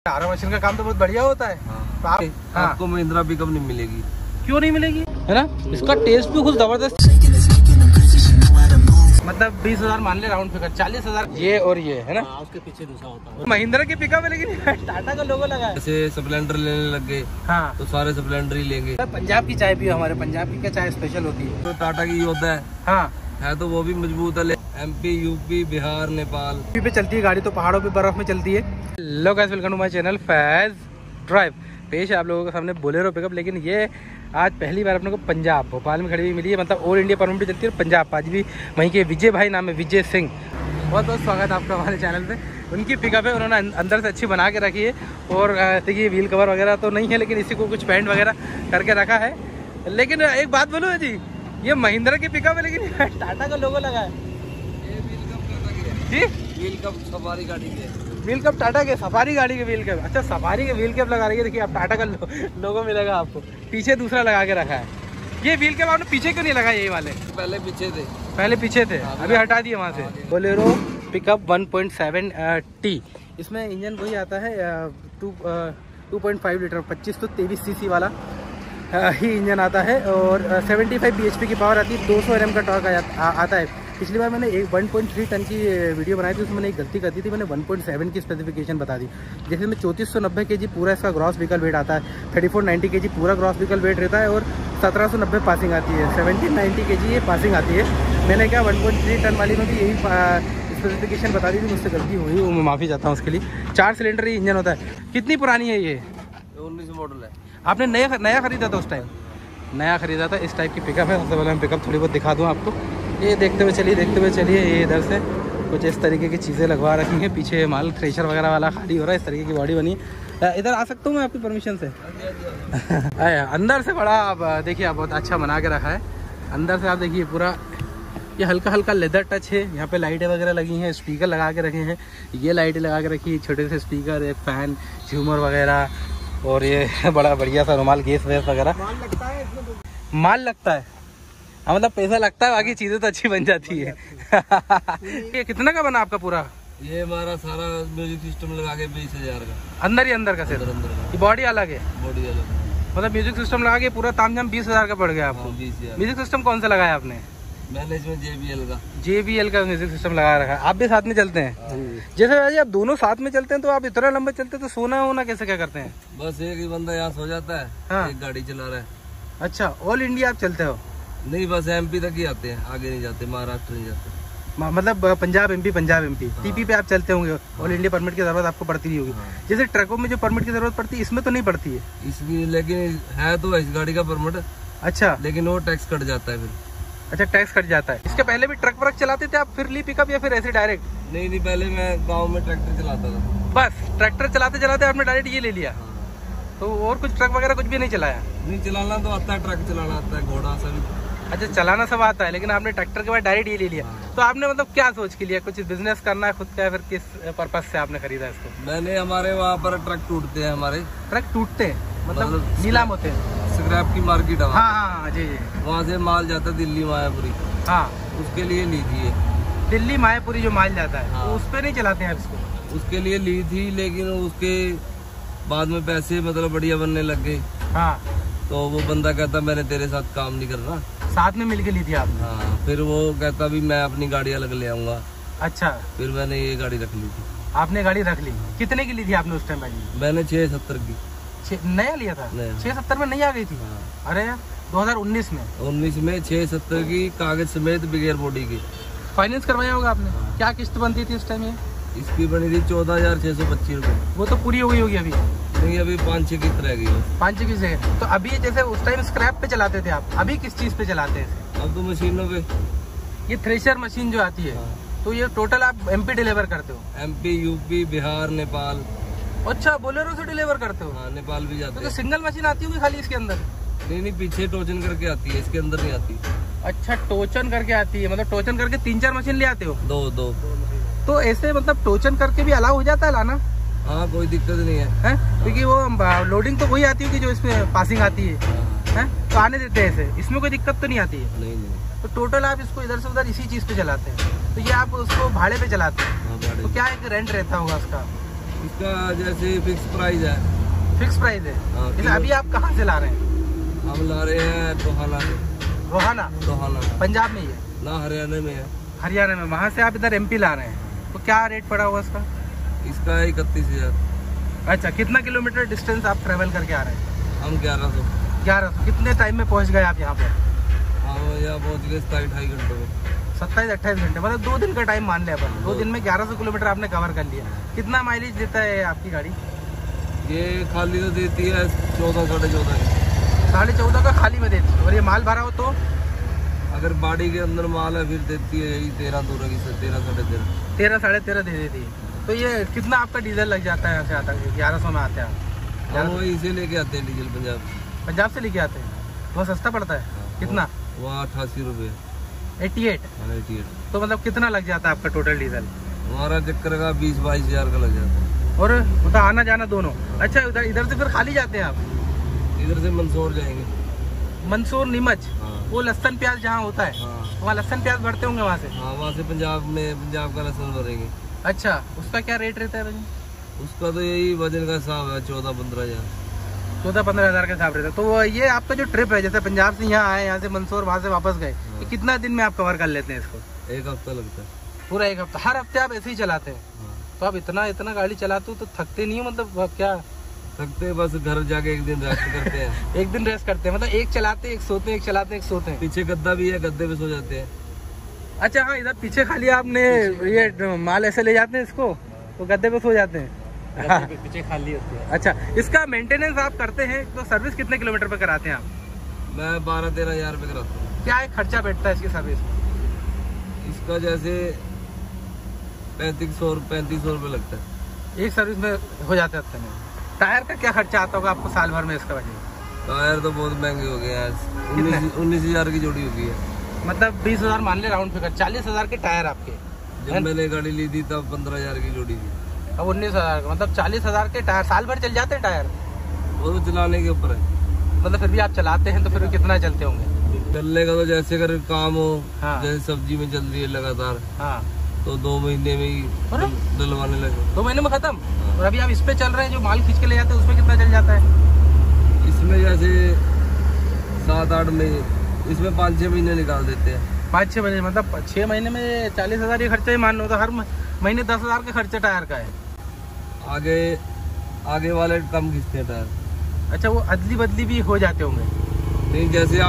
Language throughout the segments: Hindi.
टारा मशीन का काम तो बहुत बढ़िया होता है। हाँ। तो आपको महिंद्रा पिकअप नहीं मिलेगी। क्यों नहीं मिलेगी, है ना? इसका टेस्ट भी कुछ जबरदस्त। मतलब 20,000 मान ले राउंड फिगर, 40,000 ये और ये, है ना? उसके पीछे दूसरा होता है। महिंद्रा की पिकअप है लेकिन टाटा का लोगो लगा है। जैसे स्प्लेंडर लेने लग गए, हाँ, तो सारे स्प्लेंडर ही लेंगे। पंजाब की चाय पियो, हमारे पंजाब की क्या चाय स्पेशल होती है? तो टाटा की होता है, हाँ है, तो वो भी मजबूत है। MP, UP, बिहार, नेपाल पे चलती है गाड़ी, तो पहाड़ों पे बर्फ में चलती है। Hello guys, welcome to my channel Faiz drive. पेश है आप लोगों के सामने बोलेरो पिकअप, लेकिन ये आज पहली बार अपने को पंजाब भोपाल में खड़ी हुई मिली है। मतलब ऑल इंडिया परमिट चलती है पंजाब। आज भी वहीं के विजय भाई, नाम है विजय सिंह, बहुत बहुत स्वागत है आपका हमारे चैनल पे। उनकी पिकअप है, उन्होंने अंदर से अच्छी बना के रखी है। और देखिए व्हील कवर वगैरह तो नहीं है, लेकिन इसी को कुछ पेंट वगैरह करके रखा है। लेकिन एक बात बोलो जी, ये महिंद्रा की पिकअप है लेकिन टाटा का लोगो लगा है। ये व्हील कप टाटा की है जी, व्हील कप सफारी गाड़ी के, व्हील कप टाटा के, सफारी गाड़ी के व्हील कप। अच्छा, सफारी के व्हील कप लगा रही है। देखिए आप, टाटा का लोगो मिलेगा आपको। पीछे दूसरा लगा के रखा है। ये व्हील कप आपने पीछे क्यों नहीं लगाया? ये वाले पहले पीछे थे, पहले पीछे थे, अभी हटा दिए वहाँ से। Bolero pickup 1.7T। इसमें इंजन वही आता है 2.5 लीटर 25 तो 23 सीसी वाला ही इंजन आता है। और 75 bhp की पावर आती है, 200 Nm का टॉर्क आता है। पिछली बार मैंने 1.3 टन की वीडियो बनाई थी, उसमें मैंने एक गलती कर दी थी। मैंने 1.7 की स्पेसिफिकेशन बता दी। जैसे में 3490 kg पूरा इसका ग्रॉस व्हीकल वेट आता है, 3490 kg पूरा ग्रॉस व्हीकल वेट रहता है, और 1790 पासिंग आती है, 1790 kg ये पासिंग आती है। मैंने क्या 1.3 टन वाली में भी यही स्पेसिफिकेशन बता दी थी, मुझसे गलती हुई, मैं माफ़ी चाहता हूँ उसके लिए। 4 सिलेंडर ही इंजन होता है। कितनी पुरानी है ये? 19 मॉडल है। आपने नया खरीदा था उस टाइम? नया खरीदा था। इस टाइप की पिकअप है। सबसे पहले मैं पिकअप थोड़ी बहुत दिखा दूँ आपको। ये देखते हुए चलिए। ये इधर से कुछ इस तरीके की चीज़ें लगवा रखी हैं। पीछे माल थ्रेशर वगैरह वाला खाली हो रहा है। इस तरीके की बॉडी बनी है। इधर आ सकता हूँ मैं आपकी परमिशन से? अंदर से बड़ा आप देखिए, आप बहुत अच्छा बना के रखा है। अंदर से आप देखिए पूरा ये हल्का हल्का लेदर टच है। यहाँ पे लाइटें वगैरह लगी हैं, स्पीकर लगा के रखे हैं। ये लाइटें लगा के रखी है, छोटे से स्पीकर, एक फैन, झूमर वगैरह, और ये बड़ा बढ़िया सा रुमाल, गैस वैस वगैरह। माल लगता है हाँ, मतलब पैसा लगता है, बाकी चीजें तो अच्छी बन जाती है। ये कितना का बना आपका पूरा? ये हमारा सारा म्यूजिक सिस्टम लगा के 20,000 का। अंदर का सिर्फ अंदर ये बॉडी अलग है? बॉडी अलग, मतलब म्यूजिक सिस्टम लगा के पूरा तामझाम 20,000 का पड़ गया आपको। 20,000। म्यूजिक सिस्टम कौन सा लगाया आपने? मैंने इसमें JBL का म्यूजिक सिस्टम लगा रखा है। आप भी साथ में चलते हैं? जैसे भाई आप दोनों साथ में चलते हैं, तो आप इतना लंबा चलते हैं, तो सोना होना कैसे क्या करते हैं? बस एक ही बंदा यहाँ सो जाता है, हाँ। एक गाड़ी चला रहा है। अच्छा, ऑल इंडिया आप चलते हो? नहीं, बस MP तक ही आते हैं, आगे नहीं जाते, महाराष्ट्र नहीं जाते। मतलब पंजाब MP हाँ। TP पे आप चलते होंगे। हाँ। ऑल इंडिया परमिट की जरूरत आपको पड़ती नहीं होगी। हाँ। जैसे ट्रकों में जो परमिट की जरूरत पड़ती है, इसमें तो नहीं पड़ती है इसकी, लेकिन है तो इस गाड़ी का परमिट। अच्छा, लेकिन वो टैक्स कट जाता है फिर। अच्छा, टैक्स कट जाता है। इसके पहले भी ट्रक व्रक चलाते थे आप, फिर ली पिकअप या फिर ऐसे डायरेक्ट? नहीं, पहले मैं गाँव में ट्रैक्टर चलाता था। बस ट्रैक्टर चलाते चलाते आपने डायरेक्ट ये ले लिया? हाँ। तो और कुछ ट्रक वगैरह कुछ भी नहीं चलाया? नहीं, चलाना तो आता है, ट्रक चलाना आता है, घोड़ा सभी। अच्छा, चलाना सब आता है, लेकिन आपने ट्रैक्टर के बाद डायरेक्ट ये ले लिया। हाँ। तो आपने मतलब क्या सोच के लिया? कुछ बिजनेस करना है खुद का, फिर किस पर्पज से आपने खरीदा इसको? मैंने, हमारे वहाँ पर ट्रक टूटते हैं, हमारे ट्रक टूटते हैं मतलब नीलाम होते हैं, स्क्रैप की मार्केट है। हाँ, जी। वहाँ से माल जाता है दिल्ली मायापुरी। हाँ, उसके लिए ली थी। दिल्ली मायापुरी जो माल जाता है, तो उस पर नहीं चलाते हैं इसको? उसके लिए ली थी, लेकिन उसके बाद में पैसे मतलब बढ़िया बनने लग गए। हाँ, तो वो बंदा कहता मैंने तेरे साथ काम नहीं करना। साथ में मिलके ली थी आप? हाँ, फिर वो कहता भी मैं अपनी गाड़ी अलग ले आऊंगा। अच्छा, फिर मैंने ये गाड़ी रख ली थी। आपने गाड़ी रख ली? कितने की ली थी आपने उस टाइम? मैंने 670 की। नया लिया था? 670 में नहीं आ गई थी? हाँ। अरे यार, 2019 में? 19 में 670 की, कागज समेत, बगैर बॉडी की। फाइनेंस करवाया होगा आपने? हाँ। क्या किस्त बनती थी उस टाइम? ये इसकी बनी थी 14,625 रुपए। वो तो पूरी हो गई होगी अभी? नहीं, अभी 5-6 किस्त रह गई। 5-6 किस्त। तो अभी जैसे उस टाइम स्क्रैप पे चलाते थे आप, अभी किस चीज पे चलाते हैं? अब तो मशीनों पे। ये थ्रेशर मशीन जो आती है, हाँ। तो ये टोटल आप MP डिलीवर करते हो? MP, UP, Bihar, Nepal. अच्छा, बोलेरो से डिलीवर करते हो? हाँ, नेपाल भी जाते हैं। तो सिंगल मशीन आती होगी खाली इसके अंदर? नहीं, पीछे टोचन करके आती है, इसके अंदर नहीं आती। अच्छा, टोचन करके आती है, मतलब टोचन करके 3-4 मशीन ले आते हो? दो। तो ऐसे मतलब टोचन करके भी अलाउ हो जाता है लाना? हाँ, कोई दिक्कत नहीं है, क्योंकि वो लोडिंग तो वही आती है कि जो इसमें पासिंग आती है, तो आने देते हैं ऐसे, इसमें कोई दिक्कत तो नहीं आती है? नहीं। तो टोटल आप इसको इधर से उधर इसी चीज पे चलाते हैं, तो ये आप उसको भाड़े पे चलाते हैं? तो क्या एक रेंट रहता होगा उसका? इसका जैसे फिक्स प्राइस है। फिक्स प्राइस है? हाँ, अभी आप कहाँ से ला रहे हैं? हम ला रहे हैं टोहाना से। टोहाना पंजाब में ही है ना, हरियाणा में है। हरियाणा में, वहाँ से आप इधर MP ला रहे हैं, तो क्या रेट पड़ा हुआ इसका? इसका 31,000। अच्छा, कितना किलोमीटर डिस्टेंस आप ट्रेवल करके आ रहे हैं? हम 1100। कितने टाइम में पहुँच गए आप यहाँ पर? हम यहाँ पहुँच गए 27-28 घंटों में। 27-28 घंटे, मतलब 2 दिन का टाइम मान लिया अपन। 2 दिन में 1100 किलोमीटर आपने कवर कर लिया। कितना माइलेज देता है आपकी गाड़ी? ये खाली तो देती है 14-14.5। 14.5 का खाली में देती है। और ये माल भरा हो तो? अगर बाड़ी के अंदर माल है फिर देती है यही 13-13 की 13-13.5। 13-13.5 दे देती है। तो ये कितना आपका डीजल लग जाता है यहाँ से आता है? 1100 में आते हैं आप? हम वहीं से लेके आते हैं डीजल, पंजाब से लेके आते हैं। वो सस्ता पड़ता है? कितना? वहाँ 88 रुपये। 88? तो मतलब कितना लग जाता है आपका टोटल डीजल? हमारा चक्कर का 20-22 हज़ार का लग जाता है। और मतलब आना जाना दोनों? अच्छा, इधर से फिर खाली जाते हैं आप? इधर से मंदसौर जाएंगे। मंदसौर, नीमच? हाँ। वो लहसुन प्याज जहाँ होता है? हाँ। वहाँ लहसुन प्याज भरते होंगे वहाँ से? हाँ, वहाँ से पंजाब का लहसुन भरेंगे। अच्छा, उसका क्या रेट रहता है वजन? उसका तो यही वजन का हिसाब है 14-15 हज़ार। 14-15 हज़ार का हिसाब रहता है। तो ये आपका जो ट्रिप है, जैसे पंजाब से यहाँ आए, यहाँ से मंदसौर, वहाँ से वापस गए, हाँ। कितना दिन में आप कवर कर लेते हैं इसको? 1 हफ्ता लगता है। पूरा 1 हफ्ता? हर हफ्ते आप ऐसे ही चलाते हैं? हाँ। तो आप इतना गाड़ी चलाते हो तो थकते नहीं हो? मतलब क्या थकते? बस घर जाके एक दिन रेस्ट करते हैं। एक दिन रेस्ट करते हैं, मतलब एक चलाते एक सोते हैं, एक चलाते एक सोते हैं। पीछे गद्दा भी है, गद्दे पे सो जाते हैं। अच्छा हाँ, इधर पीछे खाली आपने ये माल ऐसे ले जाते हैं इसको, तो गद्दे पे सो जाते हैं। पीछे खाली होती है। अच्छा, इसका मेंटेनेंस आप करते हैं तो सर्विस कितने किलोमीटर पे कराते हैं आप? मैं 12-13 हज़ार पे कराता हूँ। क्या एक खर्चा बैठता है इसकी सर्विस? इसका जैसे 3500 रुपये लगता है। एक सर्विस में हो जाता है? टायर का क्या खर्चा आता होगा आपको साल भर में इसका? टायर तो बहुत महंगे हो गए हैं, 19,000 की जोड़ी होगी है। मतलब 20,000 मान ले राउंड फिगर, 40,000 के टायर आपके? जब मैंने गाड़ी ली थी तब 15,000 की जोड़ी थी। अब 19,000 का, मतलब 40,000 के टायर। साल भर चल जाते हैं टायर? वो तो चलाने के ऊपर है। मतलब फिर भी आप चलाते हैं तो फिर कितना चलते होंगे? चलने का तो जैसे अगर काम हो, हाँ। जैसे सब्जी में चल रही है लगातार, हाँ, तो 2 महीने में ही डलवाने लगे। 2 महीने में खत्म? और अभी आप इस पे चल रहे हैं जो माल खींच के ले जाते हैं, उसमें कितना चल जाता है? इसमें जैसे 7-8 महीने, इसमें 5-6 महीने निकाल देते हैं। 5-6 महीने, मतलब 6 महीने में 40,000 ये खर्चा ही मान लो, तो हर महीने 10,000 का खर्चा टायर का है। आगे वाले कम खींचते हैं टायर। अच्छा, वो अदली बदली भी हो जाते होंगे? नहीं, जैसे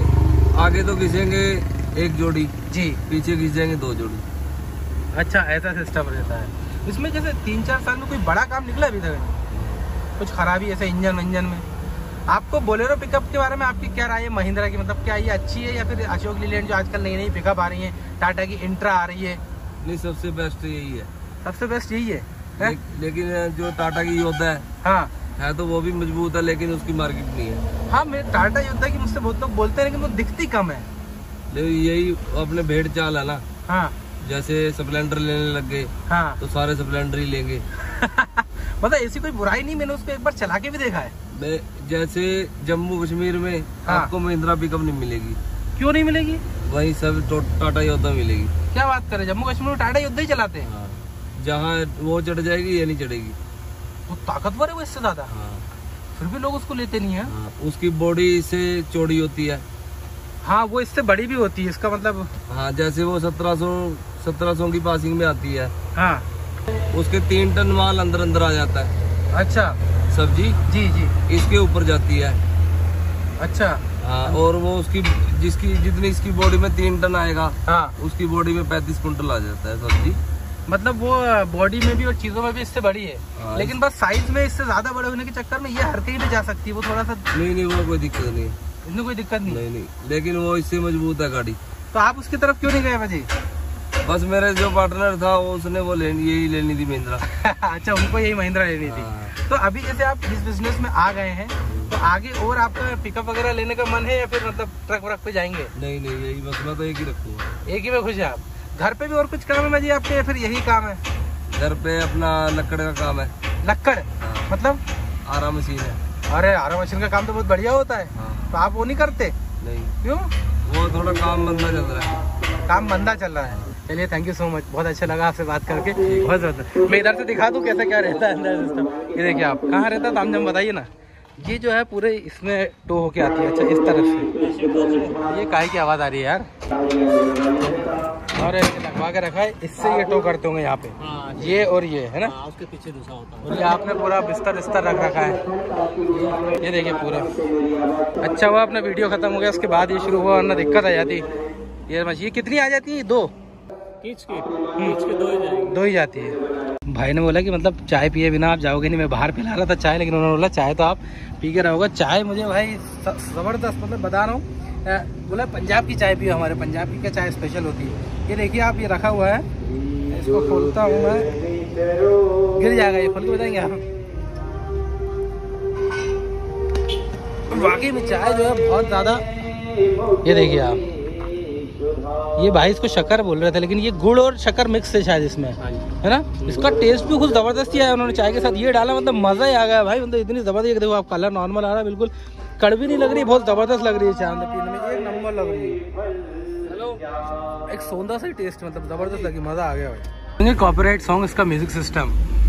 आगे तो खींचेंगे 1 जोड़ी जी, पीछे खींच जाएंगे 2 जोड़ी। अच्छा, ऐसा सिस्टम रहता है इसमें। जैसे 3-4 साल में कोई बड़ा काम निकला अभी तक? कुछ खराबी ऐसे इंजन में? आपको बोलेरो पिकअप के बारे में आपकी क्या राय है महिंद्रा की? मतलब क्या ये अच्छी है, या फिर अशोक लीलैंड जो आजकल नई पिकअप आ रही है, टाटा की इंट्रा आ रही है? नहीं, सबसे बेस्ट यही है। सबसे बेस्ट यही है? लेकिन जो टाटा की योद्धा है, हाँ, है तो वो भी मजबूत है, लेकिन उसकी मार्केट नहीं है। हाँ, मैं टाटा योद्धा की मुझसे बहुत लोग बोलते हैं, लेकिन वो दिखती कम है। यही अपने भेड़ चाल है ना। हाँ, जैसे स्प्लेंडर लेने लग गए, हाँ, तो सारे स्प्लेंडर ही लेंगे। मतलब ऐसी कोई बुराई नहीं, मैंने उसको एक बार चला के भी देखा है। जैसे जम्मू कश्मीर में आपको महिंद्रा पिकअप नहीं मिलेगी। क्यों नहीं मिलेगी? वही सब टाटा योद्धा मिलेगी। क्या बात करें, जम्मू कश्मीर में टाटा योद्धा ही चलाते हैं? हाँ। जहाँ वो चढ़ जाएगी ये नहीं चढ़ेगी। वो ताकतवर है वो इससे ज्यादा? हाँ। फिर भी लोग उसको लेते नहीं है। हाँ। उसकी बॉडी से चौड़ी होती है। हाँ, वो इससे बड़ी भी होती है, इसका मतलब। हाँ, जैसे वो 1700 की पासिंग में आती है। हाँ, उसके 3 टन माल अंदर आ जाता है। अच्छा, सब्जी जी इसके ऊपर जाती है। अच्छा, हाँ। और वो उसकी जितनी इसकी बॉडी में 3 टन आएगा, हाँ, उसकी बॉडी में 35 कुंटल आ जाता है सब्जी। मतलब वो बॉडी में भी और चीजों में भी इससे बड़ी है। हाँ। लेकिन बस साइज में इससे ज्यादा बड़े होने के चक्कर में ये हर कहीं भी जा सकती है। वो थोड़ा सा नहीं, वो कोई दिक्कत नहीं है, इसमें कोई दिक्कत नहीं। लेकिन वो इससे मजबूत है गाड़ी। तो आप उसकी तरफ क्यों नहीं गए भाजी? बस मेरे जो पार्टनर था उसने वो यही लेनी थी महिंद्रा। अच्छा, उनको यही महिंद्रा लेनी थी। हाँ। तो अभी जैसे आप इस बिजनेस में आ गए हैं, तो आगे और आपका पिकअप वगैरह लेने का मन है, या फिर मतलब ट्रक व्रक पे जाएंगे? नहीं, यही बस मैं तो एक ही रखूंगा। एक ही में खुश है आप? घर पे भी और कुछ काम है भाजी आपके, या फिर यही काम है? घर पे अपना लकड़ का काम है। लकड़? हाँ। मतलब आरा मशीन है। अरे, आरा मशीन का काम तो बहुत बढ़िया होता है। हाँ। तो आप वो नहीं करते? नहीं। क्यों? वो थोड़ा काम मंदा चल रहा है। काम मंदा चल रहा है? चलिए थैंक यू सो मच, बहुत अच्छा लगा आपसे बात करके, बहुत ज़्यादा। मैं इधर से दिखा दूँ कैसा क्या रहता है अंदर सिस्टम। ये देखिए आप कहाँ रहता है, तामझाम बताइए ना। ये जो है पूरे इसमें टो होके आती है। अच्छा इस तरफ से ये काहे की आवाज़ आ रही है यार, और लगवा के रखा है, इससे ये टो करते होंगे यहाँ पे। ये और ये है ना, उसके पीछे दूसरा होता है। और ये आपने पूरा बिस्तर रख रखा है, ये देखिए पूरा। अच्छा हुआ अपना वीडियो खत्म हो गया, उसके बाद ये शुरू हुआ, वरना दिक्कत आ जाती। ये मछली कितनी आ जाती है? 2 दो ही जाती है। भाई ने बोला कि मतलब चाय पिए बिना आप जाओगे नहीं। मैं बाहर पिला रहा था चाय, लेकिन उन्होंने बोला चाय तो आप पी के रहोगे। चाय मुझे भाई ज़बरदस्त, मतलब बता रहा हूँ, बोला पंजाब की चाय पियो, हमारे पंजाब की क्या चाय स्पेशल होती है। ये देखिए आप, ये रखा हुआ है, इसको खोलता हूँ मैं, गिर जाएगा ये, खोल के बताएंगे आप। वाकई में चाय जो है बहुत ज़्यादा, ये देखिए आप, ये भाई इसको शक्कर बोल रहे थे, लेकिन ये गुड़ और शक्कर मिक्स है शायद इसमें, है ना। इसका टेस्ट भी कुछ ज़बरदस्त है, उन्होंने चाय के साथ ये डाला, मतलब मज़ा ही आ गया भाई, मतलब इतनी ज़बरदस्त। देखो आप कलर नॉर्मल आ रहा है, बिल्कुल कड़वी नहीं लग रही, बहुत ज़बरदस्त लग रही है चाय पीने में, एक नंबर लग रही है। हेलो, एक सौंदा सा टेस्ट, मतलब ज़बरदस्त लगी, मज़ा आ गया भाई। कॉपीराइट सॉन्ग, इसका म्यूजिक सिस्टम।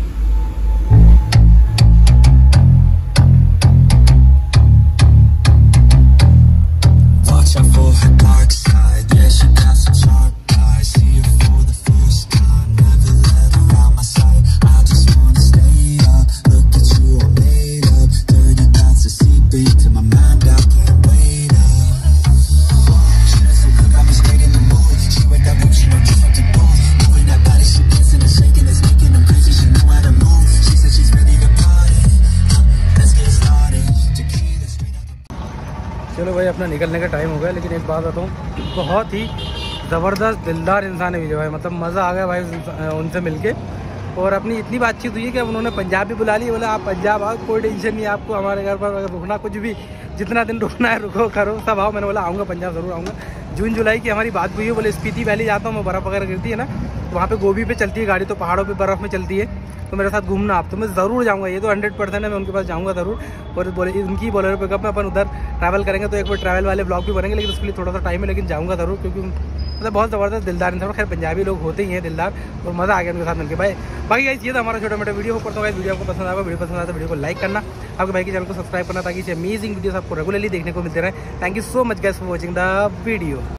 चलो भाई अपना निकलने का टाइम हो गया, लेकिन एक बात बताऊँ, बहुत ही ज़बरदस्त दिलदार इंसान है विजय भाई, मतलब मज़ा आ गया भाई उनसे मिलके। और अपनी इतनी बातचीत हुई है कि उन्होंने पंजाब भी बुला ली, बोले आप पंजाब आओ, कोई टेंशन नहीं आपको, हमारे घर पर अगर रुकना, कुछ भी जितना दिन रुकना है रुको करो सब आओ। मैंने बोला आऊँगा पंजाब, ज़रूर आऊँगा। जून जुलाई की हमारी बात हुई है, बोले स्पीति वैली जाता हूँ मैं, बर्फ़ वगैरह गिरती है ना, तो वहाँ पे गोभी पे चलती है गाड़ी, तो पहाड़ों पे बर्फ़ में चलती है, तो मेरे साथ घूमना आप। तो मैं ज़रूर जाऊँगा, ये तो 100% है, मैं उनके पास जाऊँगा ज़रूर। और बोले इनकी बोलेरो पिकअप में अपन उधर ट्रैवल करेंगे, तो एक बार ट्रैवल वाले ब्लॉग भी बनेंगे, लेकिन उसके लिए थोड़ा सा टाइम है, लेकिन जाऊँगा ज़रूर, क्योंकि मतलब बहुत ज़बरदस्त दिलदार इंसान। खैर पंजाबी लोग होते ही हैं दिलदार, और मज़ा आ गया उनके साथ मिलकर भाई। बाकी गाइस ये था हमारा छोटा मोटा वीडियो। होप करता हूँ वीडियो आपको पसंद आएगा। वीडियो पसंद आता है वीडियो को लाइक करना, आपके भाई के चैनल को सब्सक्राइब करना, ताकि इसे अमेजिंग वीडियोस आपको रेगुलरली देखने को मिलते रहे। Thank you so much guys for watching the video.